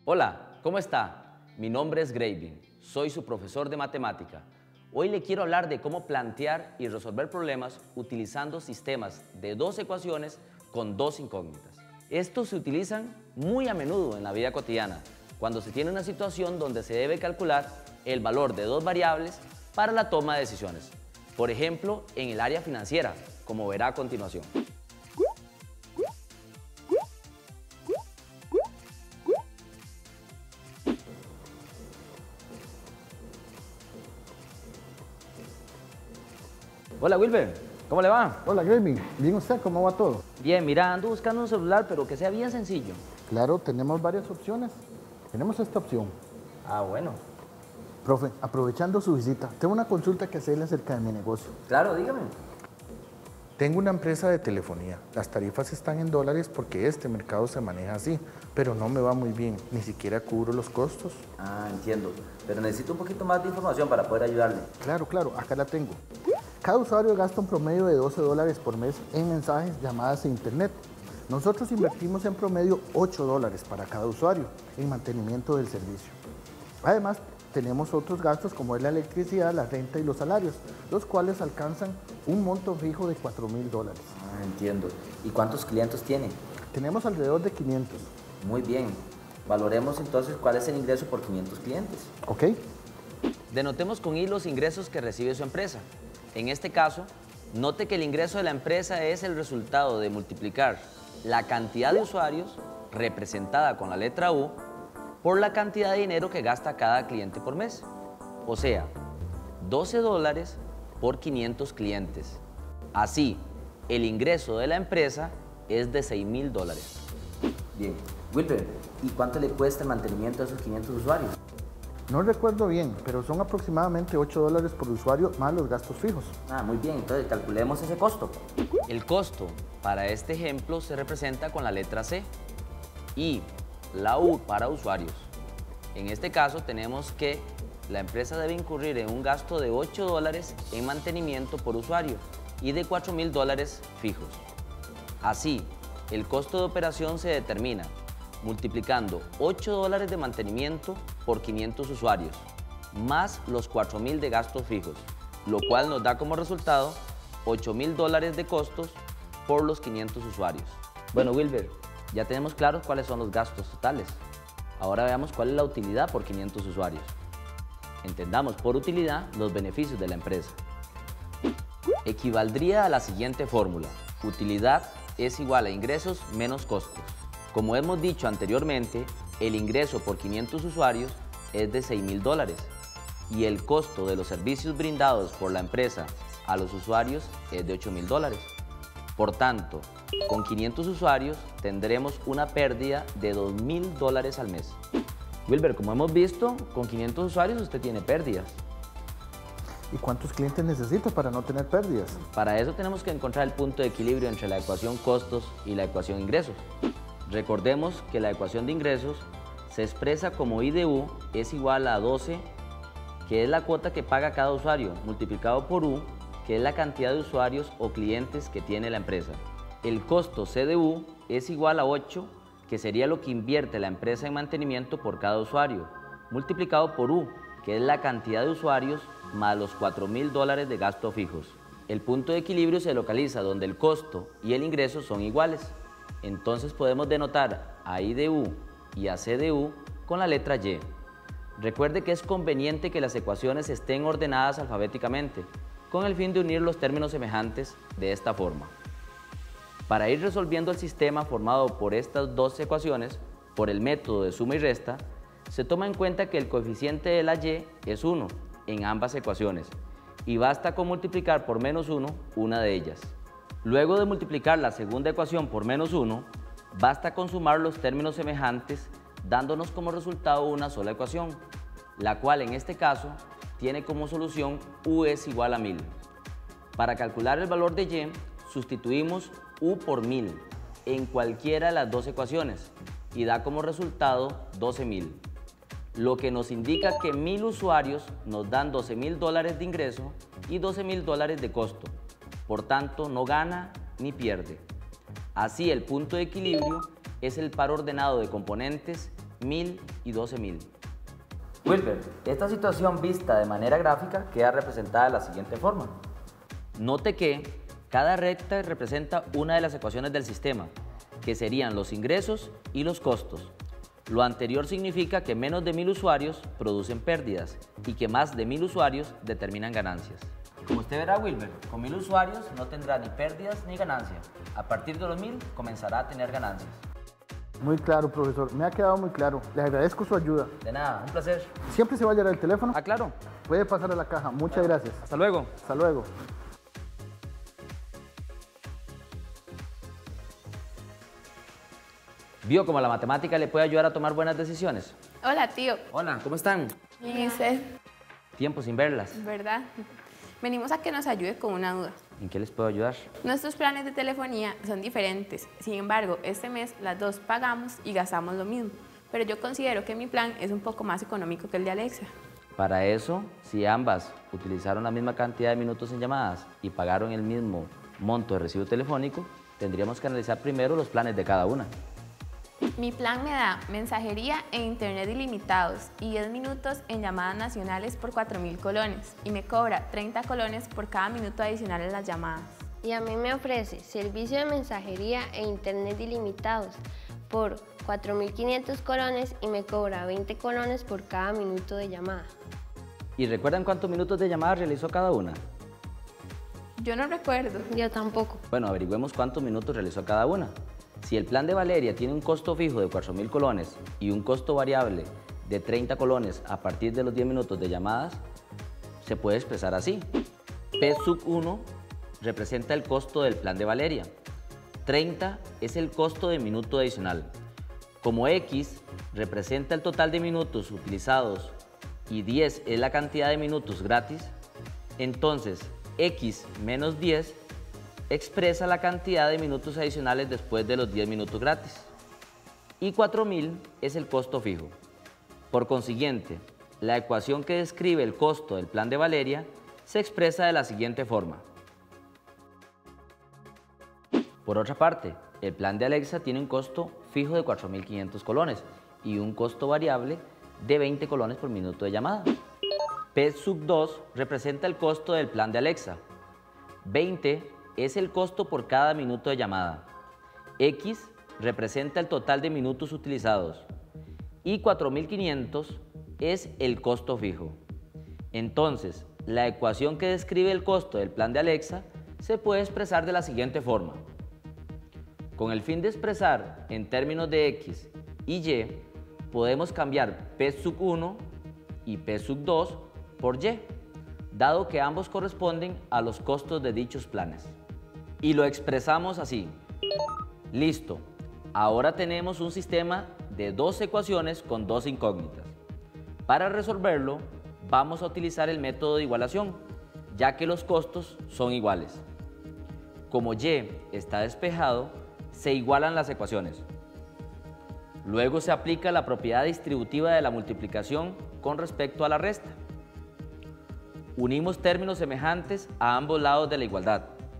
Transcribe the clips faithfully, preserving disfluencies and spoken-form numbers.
Hola, ¿cómo está? Mi nombre es Graving, soy su profesor de matemática. Hoy le quiero hablar de cómo plantear y resolver problemas utilizando sistemas de dos ecuaciones con dos incógnitas. Estos se utilizan muy a menudo en la vida cotidiana, cuando se tiene una situación donde se debe calcular el valor de dos variables para la toma de decisiones. Por ejemplo, en el área financiera, como verá a continuación. Hola Wilber, ¿cómo le va? Hola Graving, ¿bien usted? ¿Cómo va todo? Bien, mira, ando buscando un celular, pero que sea bien sencillo. Claro, tenemos varias opciones. Tenemos esta opción. Ah, bueno. Profe, aprovechando su visita, tengo una consulta que hacerle acerca de mi negocio. Claro, dígame. Tengo una empresa de telefonía. Las tarifas están en dólares porque este mercado se maneja así, pero no me va muy bien. Ni siquiera cubro los costos. Ah, entiendo. Pero necesito un poquito más de información para poder ayudarle. Claro, claro, acá la tengo. Cada usuario gasta un promedio de doce dólares por mes en mensajes, llamadas e internet. Nosotros invertimos en promedio ocho dólares para cada usuario en mantenimiento del servicio. Además, tenemos otros gastos como es la electricidad, la renta y los salarios, los cuales alcanzan un monto fijo de cuatro mil dólares. Ah, entiendo. ¿Y cuántos clientes tiene? Tenemos alrededor de quinientos. Muy bien. Valoremos entonces cuál es el ingreso por quinientos clientes. ¿Ok? Denotemos con I los ingresos que recibe su empresa. En este caso, note que el ingreso de la empresa es el resultado de multiplicar la cantidad de usuarios, representada con la letra U, por la cantidad de dinero que gasta cada cliente por mes. O sea, doce dólares por quinientos clientes. Así, el ingreso de la empresa es de seis mil dólares. Bien. Wilber, ¿y cuánto le cuesta el mantenimiento a esos quinientos usuarios? No recuerdo bien, pero son aproximadamente ocho dólares por usuario más los gastos fijos. Ah, muy bien, entonces calculemos ese costo. El costo para este ejemplo se representa con la letra C y la U para usuarios. En este caso tenemos que la empresa debe incurrir en un gasto de ocho dólares en mantenimiento por usuario y de cuatro mil dólares fijos. Así, el costo de operación se determina multiplicando ocho dólares de mantenimiento por quinientos usuarios, más los cuatro mil de gastos fijos, lo cual nos da como resultado ocho mil dólares de costos por los quinientos usuarios. Bueno, Wilber, ya tenemos claros cuáles son los gastos totales. Ahora veamos cuál es la utilidad por quinientos usuarios. Entendamos por utilidad los beneficios de la empresa. Equivaldría a la siguiente fórmula. Utilidad es igual a ingresos menos costos. Como hemos dicho anteriormente, el ingreso por quinientos usuarios es de seis mil dólares y el costo de los servicios brindados por la empresa a los usuarios es de ocho mil dólares. Por tanto, con quinientos usuarios tendremos una pérdida de dos mil dólares al mes. Wilber, como hemos visto, con quinientos usuarios usted tiene pérdidas. ¿Y cuántos clientes necesito para no tener pérdidas? Para eso tenemos que encontrar el punto de equilibrio entre la ecuación costos y la ecuación ingresos. Recordemos que la ecuación de ingresos se expresa como I de U es igual a doce, que es la cuota que paga cada usuario, multiplicado por U, que es la cantidad de usuarios o clientes que tiene la empresa. El costo C de U es igual a ocho, que sería lo que invierte la empresa en mantenimiento por cada usuario, multiplicado por U, que es la cantidad de usuarios más los cuatro mil dólares de gastos fijos. El punto de equilibrio se localiza donde el costo y el ingreso son iguales. Entonces podemos denotar a I de U y a C de U con la letra Y. Recuerde que es conveniente que las ecuaciones estén ordenadas alfabéticamente, con el fin de unir los términos semejantes de esta forma. Para ir resolviendo el sistema formado por estas dos ecuaciones, por el método de suma y resta, se toma en cuenta que el coeficiente de la Y es uno en ambas ecuaciones y basta con multiplicar por menos uno una de ellas. Luego de multiplicar la segunda ecuación por menos uno, basta con sumar los términos semejantes, dándonos como resultado una sola ecuación, la cual en este caso tiene como solución U es igual a mil. Para calcular el valor de Y, sustituimos U por mil en cualquiera de las dos ecuaciones y da como resultado doce mil, lo que nos indica que mil usuarios nos dan doce mil dólares de ingreso y doce mil dólares de costo. Por tanto, no gana ni pierde. Así, el punto de equilibrio es el par ordenado de componentes mil y doce mil. Wilber, esta situación vista de manera gráfica queda representada de la siguiente forma. Note que cada recta representa una de las ecuaciones del sistema, que serían los ingresos y los costos. Lo anterior significa que menos de mil usuarios producen pérdidas y que más de mil usuarios determinan ganancias. Como usted verá, Wilber, con mil usuarios no tendrá ni pérdidas ni ganancias. A partir de los mil comenzará a tener ganancias. Muy claro, profesor. Me ha quedado muy claro. Le agradezco su ayuda. De nada, un placer. ¿Siempre se va a llevar el teléfono? Ah, claro. Puede pasar a la caja. Muchas gracias. Hasta luego. Hasta luego. ¿Vio cómo la matemática le puede ayudar a tomar buenas decisiones? Hola, tío. Hola, ¿cómo están? Bien, ¿y usted? Tiempo sin verlas. ¿Verdad? Venimos a que nos ayude con una duda. ¿En qué les puedo ayudar? Nuestros planes de telefonía son diferentes. Sin embargo, este mes las dos pagamos y gastamos lo mismo. Pero yo considero que mi plan es un poco más económico que el de Alexa. Para eso, si ambas utilizaron la misma cantidad de minutos en llamadas y pagaron el mismo monto de recibo telefónico, tendríamos que analizar primero los planes de cada una. Mi plan me da mensajería e internet ilimitados y diez minutos en llamadas nacionales por cuatro mil colones y me cobra treinta colones por cada minuto adicional en las llamadas. Y a mí me ofrece servicio de mensajería e internet ilimitados por cuatro mil quinientos colones y me cobra veinte colones por cada minuto de llamada. ¿Y recuerdan cuántos minutos de llamada realizó cada una? Yo no recuerdo. Yo tampoco. Bueno, averigüemos cuántos minutos realizó cada una. Si el plan de Valeria tiene un costo fijo de cuatro mil colones y un costo variable de treinta colones a partir de los diez minutos de llamadas, se puede expresar así. P sub uno representa el costo del plan de Valeria. treinta es el costo de minuto adicional. Como X representa el total de minutos utilizados y diez es la cantidad de minutos gratis, entonces X menos diez expresa la cantidad de minutos adicionales después de los diez minutos gratis. Y cuatro mil es el costo fijo. Por consiguiente, la ecuación que describe el costo del plan de Valeria se expresa de la siguiente forma. Por otra parte, el plan de Alexa tiene un costo fijo de cuatro mil quinientos colones y un costo variable de veinte colones por minuto de llamada. P sub dos representa el costo del plan de Alexa. veinte es el costo por cada minuto de llamada. X representa el total de minutos utilizados y cuatro mil quinientos es el costo fijo. Entonces, la ecuación que describe el costo del plan de Alexa se puede expresar de la siguiente forma. Con el fin de expresar en términos de X y Y, podemos cambiar P sub uno y P sub dos por Y, dado que ambos corresponden a los costos de dichos planes. Y lo expresamos así. Listo. Ahora tenemos un sistema de dos ecuaciones con dos incógnitas. Para resolverlo, vamos a utilizar el método de igualación, ya que los costos son iguales. Como Y está despejado, se igualan las ecuaciones. Luego se aplica la propiedad distributiva de la multiplicación con respecto a la resta. Unimos términos semejantes a ambos lados de la igualdad.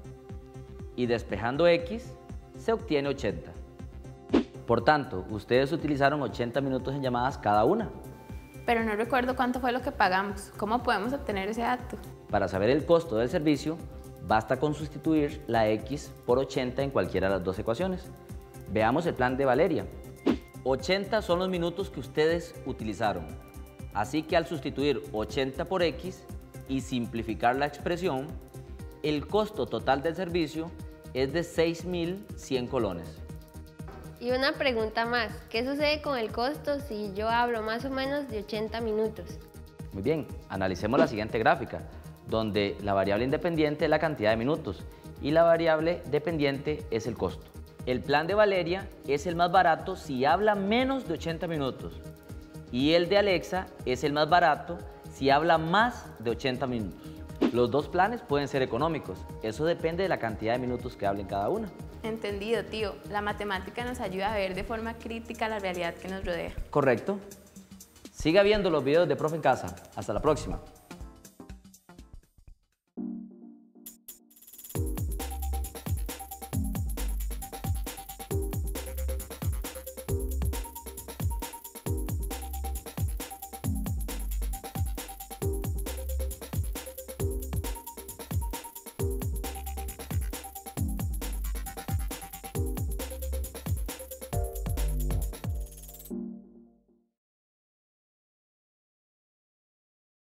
Y despejando X, se obtiene ochenta. Por tanto, ustedes utilizaron ochenta minutos en llamadas cada una. Pero no recuerdo cuánto fue lo que pagamos. ¿Cómo podemos obtener ese dato? Para saber el costo del servicio, basta con sustituir la X por ochenta en cualquiera de las dos ecuaciones. Veamos el plan de Valeria. ochenta son los minutos que ustedes utilizaron. Así que al sustituir ochenta por X y simplificar la expresión, el costo total del servicio es de seis mil cien colones. Y una pregunta más, ¿qué sucede con el costo si yo hablo más o menos de ochenta minutos? Muy bien, analicemos la siguiente gráfica, donde la variable independiente es la cantidad de minutos y la variable dependiente es el costo. El plan de Valeria es el más barato si habla menos de ochenta minutos y el de Alexa es el más barato si habla más de ochenta minutos. Los dos planes pueden ser económicos, eso depende de la cantidad de minutos que hablen cada una. Entendido, tío. La matemática nos ayuda a ver de forma crítica la realidad que nos rodea. Correcto. Siga viendo los videos de Profe en Casa. Hasta la próxima.